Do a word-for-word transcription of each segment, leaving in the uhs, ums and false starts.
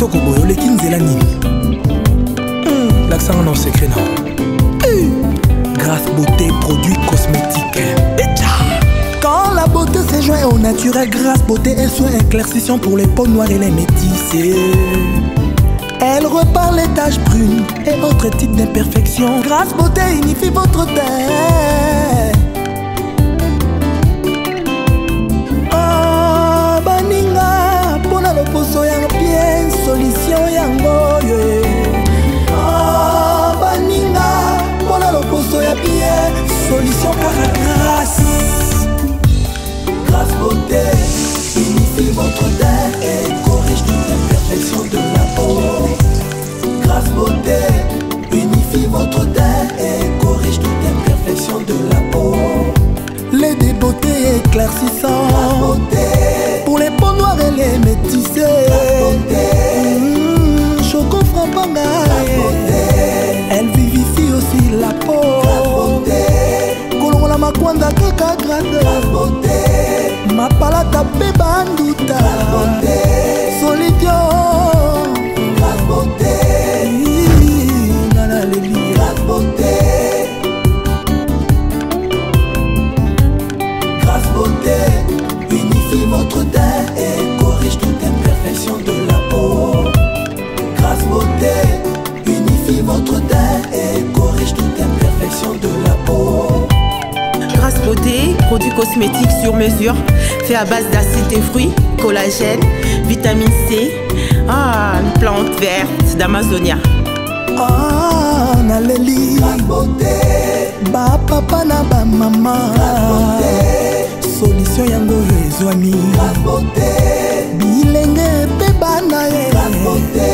kitoko boyo leki nzela nini? L'accent non secret non. Grâce beauté, produits cosmétiques. Quand la beauté s'est jointe au naturel, Grâce beauté est soin éclaircissant pour les peaux noires et les métissées. Elle repart les taches brunes et autres types d'imperfections. Grâce beauté unifie votre teint. Oh, baninga, pona loposo yang bien, solution yango ye. Oh, baninga, pona loposo ya bien, solution par grâce. Grâce beauté unifie votre teint et corrige toute imperfection de la peau. Grâce beauté unifie votre teint et corrige toute imperfection de la peau. Les débeautés éclaircissants pour les peaux noires et les métissées. Mmh, choco frappanga, elle vivifie aussi la peau. Kolongola makwanda kaka grâce. Ma palata pe banduta. Solidio. Grâce beauté. Nana Lélie. Grâce beauté. Grâce beauté unifie votre teint et corrige toute imperfection de la peau. Grâce beauté unifie votre teint et corrige toute imperfection de la peau. Grâce beauté, produit cosmétique sur mesure, fait à base d'acides et fruits, collagène, vitamine C, ah, une plante verte d'Amazonia. Ah, Nalélie. Grâce beauté. Ba papa na ba mama. Grâce beauté. Solution yango ezwani. Grâce beauté. Bilenge pe bana ye. Grâce beauté.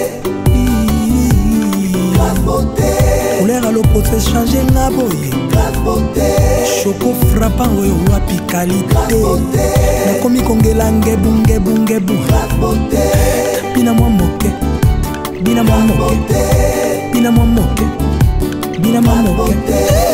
Grâce beauté. Couleur à l'opposé changer na boye. Grâce beauté. Choco frappant oyo wapi qualité. Nakomi kongela ngebu ngebu ngebu. Grâce beauté. Bina mwa moke. Bina mwa moke. Bina mwa moke. Bina mwa moke.